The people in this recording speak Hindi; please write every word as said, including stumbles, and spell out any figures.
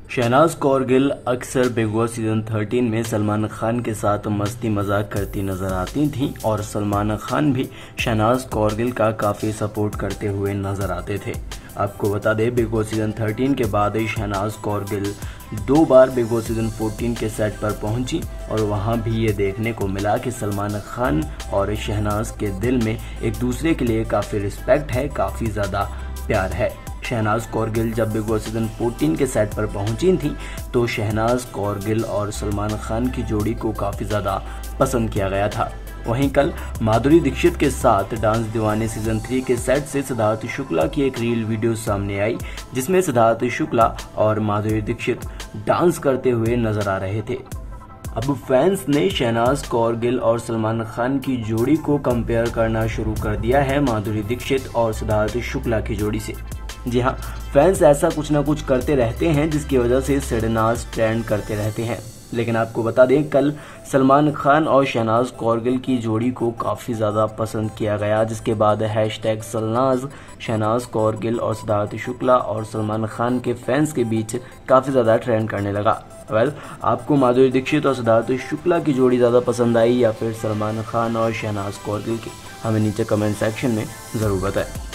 शहनाज कौर गिल अक्सर बिग बॉस सीजन तेरह में सलमान खान के साथ मस्ती मजाक करती नजर आती थीं और सलमान खान भी शहनाज कौर गिल का काफ़ी सपोर्ट करते हुए नजर आते थे। आपको बता दें, बिग बॉस सीजन तेरह के बाद शहनाज कौर गिल दो बार बिग बॉस सीजन चौदह के सेट पर पहुंची और वहां भी ये देखने को मिला कि सलमान खान और शहनाज के दिल में एक दूसरे के लिए काफ़ी रिस्पेक्ट है, काफ़ी ज़्यादा प्यार है। शहनाज कौर गिल जब बिग बॉस सीजन चौदह के सेट पर पहुंची थी तो शहनाज कौर गिल और सलमान खान की जोड़ी को काफ़ी ज़्यादा पसंद किया गया था। वहीं कल माधुरी दीक्षित के साथ डांस दीवाने सीजन थ्री के सेट से सिद्धार्थ शुक्ला की एक रील वीडियो सामने आई, जिसमें सिद्धार्थ शुक्ला और माधुरी दीक्षित डांस करते हुए नजर आ रहे थे। अब फैंस ने शहनाज कौर गिल और सलमान खान की जोड़ी को कंपेयर करना शुरू कर दिया है माधुरी दीक्षित और सिद्धार्थ शुक्ला की जोड़ी से। जी हाँ, फैंस ऐसा कुछ ना कुछ करते रहते हैं जिसकी वजह से सिडनाज ट्रेंड करते रहते हैं। लेकिन आपको बता दें, कल सलमान खान और शहनाज कौर गिल की जोड़ी को काफ़ी ज़्यादा पसंद किया गया, जिसके बाद हैशटैग सलनाज शहनाज कौर गिल और सिद्धार्थ शुक्ला और सलमान खान के फैंस के बीच काफ़ी ज़्यादा ट्रेंड करने लगा। वेल well, आपको माधुरी दीक्षित और सिद्धार्थ शुक्ला की जोड़ी ज़्यादा पसंद आई या फिर सलमान खान और शहनाज कौर गिल की? हमें नीचे कमेंट सेक्शन में ज़रूर बताएं।